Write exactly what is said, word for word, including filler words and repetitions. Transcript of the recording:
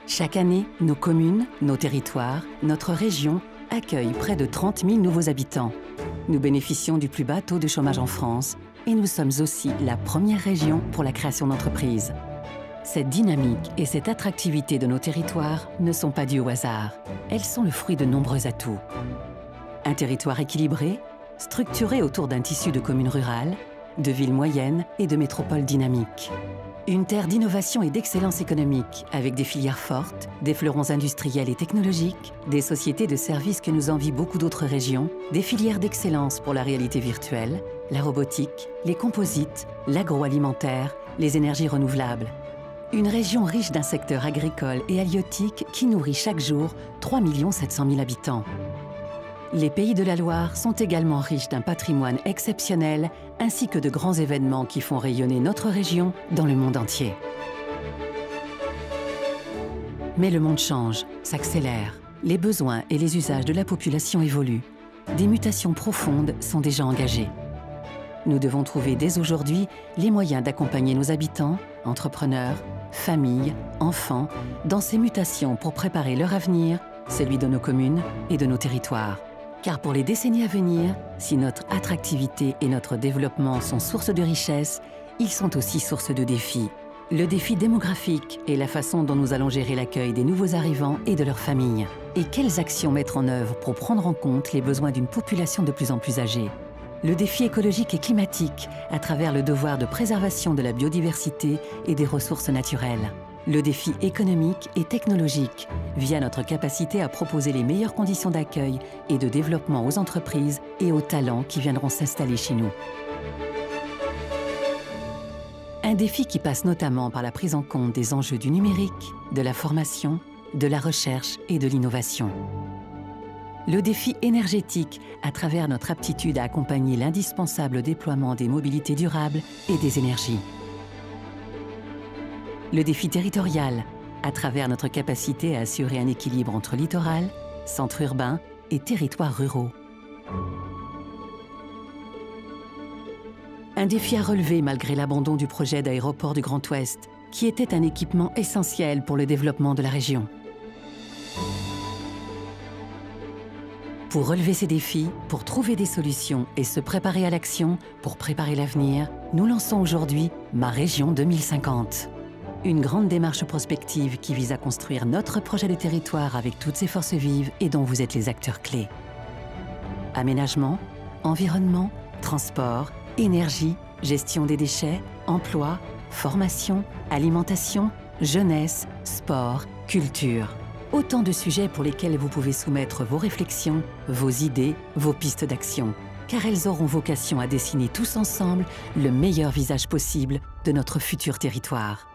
Chaque année, nos communes, nos territoires, notre région accueillent près de trente mille nouveaux habitants. Nous bénéficions du plus bas taux de chômage en France et nous sommes aussi la première région pour la création d'entreprises. Cette dynamique et cette attractivité de nos territoires ne sont pas dues au hasard. Elles sont le fruit de nombreux atouts. Un territoire équilibré, structuré autour d'un tissu de communes rurales, de villes moyennes et de métropoles dynamiques. Une terre d'innovation et d'excellence économique, avec des filières fortes, des fleurons industriels et technologiques, des sociétés de services que nous envient beaucoup d'autres régions, des filières d'excellence pour la réalité virtuelle, la robotique, les composites, l'agroalimentaire, les énergies renouvelables. Une région riche d'un secteur agricole et halieutique qui nourrit chaque jour trois millions sept cent mille habitants. Les Pays de la Loire sont également riches d'un patrimoine exceptionnel ainsi que de grands événements qui font rayonner notre région dans le monde entier. Mais le monde change, s'accélère. Les besoins et les usages de la population évoluent. Des mutations profondes sont déjà engagées. Nous devons trouver dès aujourd'hui les moyens d'accompagner nos habitants, entrepreneurs, familles, enfants, dans ces mutations pour préparer leur avenir, celui de nos communes et de nos territoires. Car pour les décennies à venir, si notre attractivité et notre développement sont source de richesse, ils sont aussi source de défis. Le défi démographique est la façon dont nous allons gérer l'accueil des nouveaux arrivants et de leurs familles. Et quelles actions mettre en œuvre pour prendre en compte les besoins d'une population de plus en plus âgée. Le défi écologique et climatique à travers le devoir de préservation de la biodiversité et des ressources naturelles. Le défi économique et technologique via notre capacité à proposer les meilleures conditions d'accueil et de développement aux entreprises et aux talents qui viendront s'installer chez nous. Un défi qui passe notamment par la prise en compte des enjeux du numérique, de la formation, de la recherche et de l'innovation. Le défi énergétique à travers notre aptitude à accompagner l'indispensable déploiement des mobilités durables et des énergies. Le défi territorial à travers notre capacité à assurer un équilibre entre littoral, centre urbain et territoires ruraux. Un défi à relever malgré l'abandon du projet d'aéroport du Grand Ouest, qui était un équipement essentiel pour le développement de la région. Pour relever ces défis, pour trouver des solutions et se préparer à l'action, pour préparer l'avenir, nous lançons aujourd'hui Ma Région deux mille cinquante. Une grande démarche prospective qui vise à construire notre projet de territoire avec toutes ses forces vives et dont vous êtes les acteurs clés. Aménagement, environnement, transport, énergie, gestion des déchets, emploi, formation, alimentation, jeunesse, sport, culture. Autant de sujets pour lesquels vous pouvez soumettre vos réflexions, vos idées, vos pistes d'action. Car elles auront vocation à dessiner tous ensemble le meilleur visage possible de notre futur territoire.